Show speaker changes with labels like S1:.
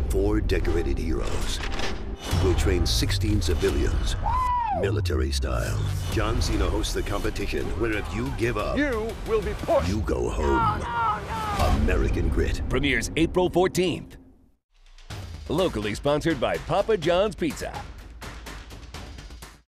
S1: 4 decorated heroes will train 16 civilians, military style. John Cena hosts the competition where if you give up,
S2: You will be pushed.
S1: you go home. American Grit.
S3: Premieres April 14th. Locally sponsored by Papa John's Pizza.